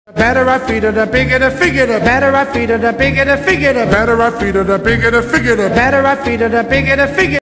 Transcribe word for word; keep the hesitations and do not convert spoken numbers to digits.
Better I feed her, the bigger the figure. The better I feed her, the bigger the figure. The better I feed her, the bigger the figure. The better I feed her, the bigger the figure.